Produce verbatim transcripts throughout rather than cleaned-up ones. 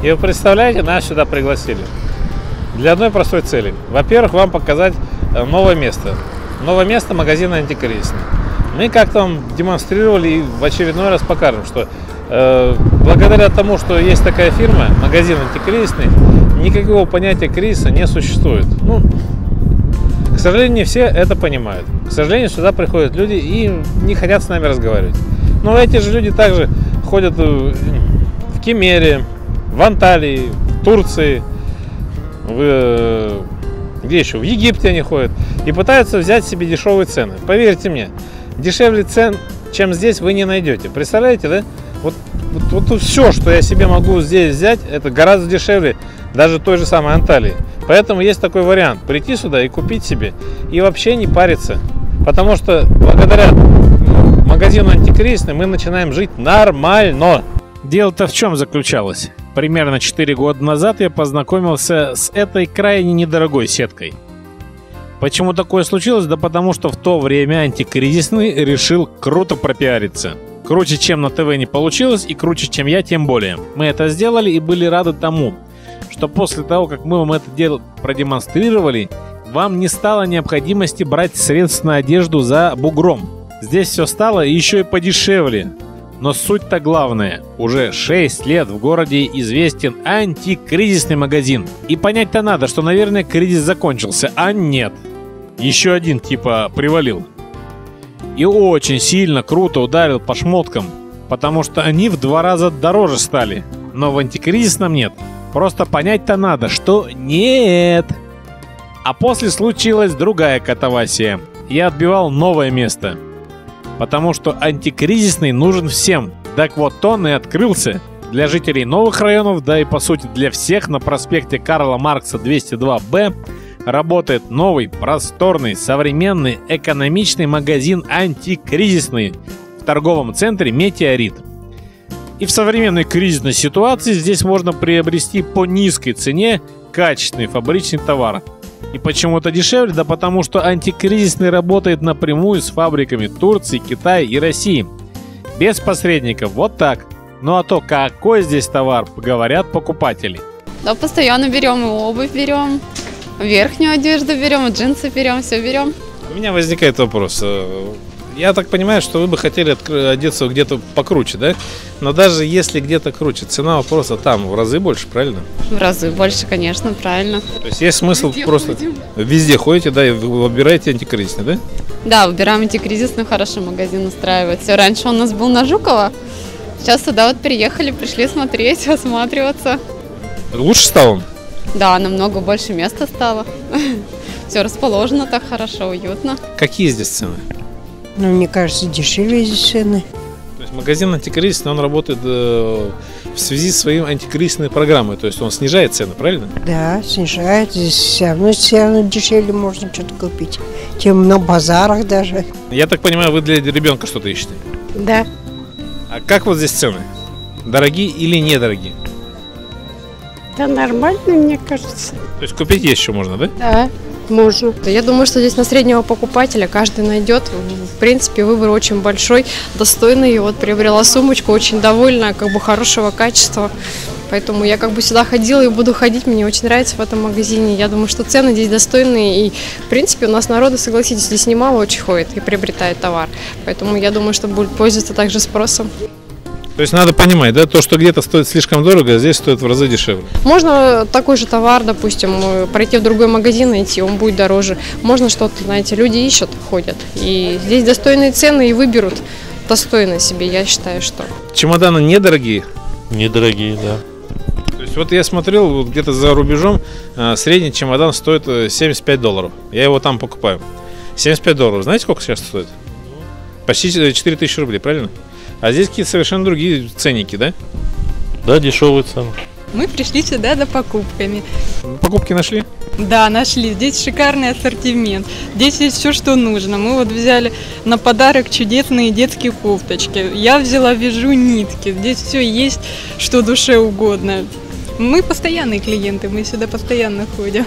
И вы представляете, нас сюда пригласили для одной простой цели. Во-первых, вам показать новое место. Новое место магазина «Антикризисный». Мы как-то вам демонстрировали и в очередной раз покажем, что э, благодаря тому, что есть такая фирма, магазин «Антикризисный», никакого понятия кризиса не существует. Ну, к сожалению, не все это понимают. К сожалению, сюда приходят люди и не хотят с нами разговаривать. Но эти же люди также ходят в Кемере, в Анталии, в Турции, в, где еще? В Египте они ходят и пытаются взять себе дешевые цены. Поверьте мне, дешевле цен, чем здесь, вы не найдете. Представляете, да? Вот, вот, вот все, что я себе могу здесь взять, это гораздо дешевле даже той же самой Анталии. Поэтому есть такой вариант: прийти сюда и купить себе, и вообще не париться. Потому что благодаря магазину «Антикризисный» мы начинаем жить нормально. Дело-то в чем заключалось? Примерно четыре года назад я познакомился с этой крайне недорогой сеткой. Почему такое случилось? Да потому что в то время «Антикризисный» решил круто пропиариться. Круче, чем на ТВ, не получилось, и круче, чем я, тем более. Мы это сделали и были рады тому, что после того, как мы вам это дело продемонстрировали, вам не стало необходимости брать средств на одежду за бугром. Здесь все стало еще и подешевле. Но суть-то главная. Уже шесть лет в городе известен антикризисный магазин. И понять-то надо, что, наверное, кризис закончился, а нет. Еще один типа привалил. И очень сильно круто ударил по шмоткам, потому что они в два раза дороже стали. Но в антикризисном нет. Просто понять-то надо, что нет. А после случилась другая катавасия. Я отбивал новое место. Потому что антикризисный нужен всем. Так вот он и открылся для жителей новых районов, да и по сути для всех. На проспекте Карла Маркса двести два Б работает новый, просторный, современный, экономичный магазин «Антикризисный» в торговом центре «Метеорит». И в современной кризисной ситуации здесь можно приобрести по низкой цене качественный фабричный товар. И почему-то дешевле, да потому что антикризисный работает напрямую с фабриками Турции, Китая и России. Без посредников, вот так. Ну а то какой здесь товар, говорят покупатели. Да, постоянно берем, и обувь берем, верхнюю одежду берем, и джинсы берем, все берем. У меня возникает вопрос. Я так понимаю, что вы бы хотели одеться где-то покруче, да? Но даже если где-то круче, цена вопроса там в разы больше, правильно? В разы больше, конечно, правильно. То есть есть смысл везде просто... ходим. Везде ходите, да, и вы выбираете антикризисный, да? Да, выбираем антикризисный, хороший магазин устраивает. Все, раньше у нас был на Жукова, сейчас туда вот приехали, пришли смотреть, осматриваться. Лучше стал он? Да, намного больше места стало. Все расположено так хорошо, уютно. Какие здесь цены? Ну, мне кажется, дешевле здесь цены. То есть магазин «Антикризисный», он работает э, в связи с своей антикризисной программой, то есть он снижает цены, правильно? Да, снижает. Здесь все равно, все равно дешевле можно что-то купить, чем на базарах даже. Я так понимаю, вы для ребенка что-то ищете? Да. А как вот здесь цены? Дорогие или недорогие? Да нормально, мне кажется. То есть купить есть еще можно, да? Да, можно. Я думаю, что здесь на среднего покупателя каждый найдет. В принципе, выбор очень большой, достойный. И вот приобрела сумочку, очень довольна, как бы хорошего качества. Поэтому я как бы сюда ходила и буду ходить. Мне очень нравится в этом магазине. Я думаю, что цены здесь достойные. И, в принципе, у нас народу, согласитесь, здесь немало очень ходит и приобретает товар. Поэтому я думаю, что будет пользоваться также спросом. То есть надо понимать, да, то, что где-то стоит слишком дорого, а здесь стоит в разы дешевле. Можно такой же товар, допустим, пройти в другой магазин, найти, он будет дороже. Можно что-то, знаете, люди ищут, ходят. И здесь достойные цены и выберут достойно себе, я считаю, что. Чемоданы недорогие? Недорогие, да. То есть вот я смотрел, вот где-то за рубежом э, средний чемодан стоит семьдесят пять долларов. Я его там покупаю. семьдесят пять долларов. Знаете, сколько сейчас стоит? Почти четыре тысячи рублей, правильно? А здесь какие-то совершенно другие ценники, да? Да, дешевые цены. Мы пришли сюда за покупками. Покупки нашли? Да, нашли. Здесь шикарный ассортимент. Здесь есть все, что нужно. Мы вот взяли на подарок чудесные детские кофточки. Я взяла, вяжу нитки. Здесь все есть, что душе угодно. Мы постоянные клиенты, мы сюда постоянно ходим.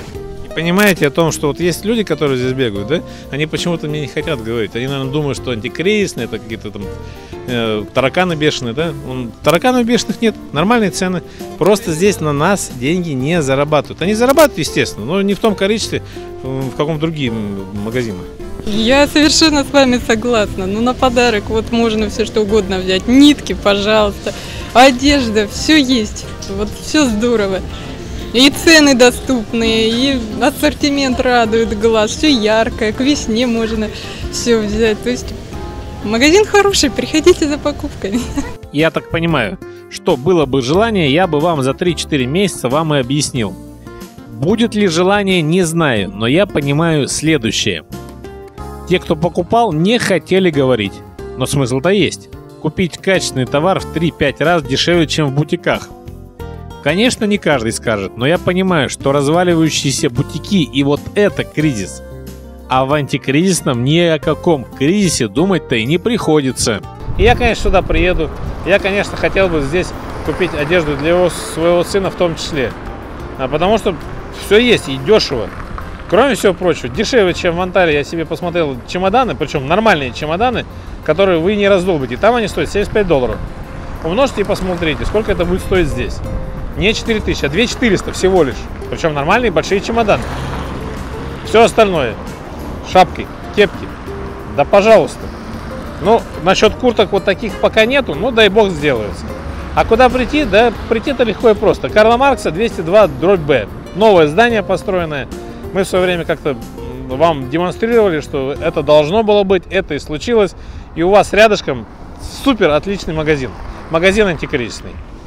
Понимаете о том, что вот есть люди, которые здесь бегают, да? Они почему-то мне не хотят говорить. Они, наверное, думают, что антикризисные, это какие-то там э, тараканы бешеные, да? Он, тараканов бешеных нет, нормальные цены. Просто здесь на нас деньги не зарабатывают. Они зарабатывают, естественно, но не в том количестве, в каком другие магазины. Я совершенно с вами согласна. Ну, на подарок вот можно все что угодно взять. Нитки, пожалуйста, одежда, все есть. Вот все здорово. И цены доступные, и ассортимент радует глаз, все яркое, к весне можно все взять. То есть магазин хороший, приходите за покупками. Я так понимаю, что было бы желание, я бы вам за три-четыре месяца вам и объяснил. Будет ли желание, не знаю, но я понимаю следующее. Те, кто покупал, не хотели говорить, но смысл-то есть. Купить качественный товар в три-пять раз дешевле, чем в бутиках. Конечно, не каждый скажет, но я понимаю, что разваливающиеся бутики и вот это кризис. А в антикризисном ни о каком кризисе думать-то и не приходится. И я, конечно, сюда приеду. Я, конечно, хотел бы здесь купить одежду для его, своего сына в том числе. А потому что все есть и дешево. Кроме всего прочего, дешевле, чем в Анталии. Я себе посмотрел чемоданы, причем нормальные чемоданы, которые вы не раздолбите. Там они стоят семьдесят пять долларов. Умножьте и посмотрите, сколько это будет стоить здесь. Не четыре тысячи, а две тысячи четыреста всего лишь. Причем нормальные большие чемоданы. Все остальное. Шапки, кепки. Да пожалуйста. Ну, насчет курток вот таких пока нету, ну дай бог сделается. А куда прийти? Да прийти-то легко и просто. Карла Маркса двести два дробь Б. Новое здание построенное. Мы в свое время как-то вам демонстрировали, что это должно было быть, это и случилось. И у вас рядышком супер отличный магазин. Магазин антикризисный.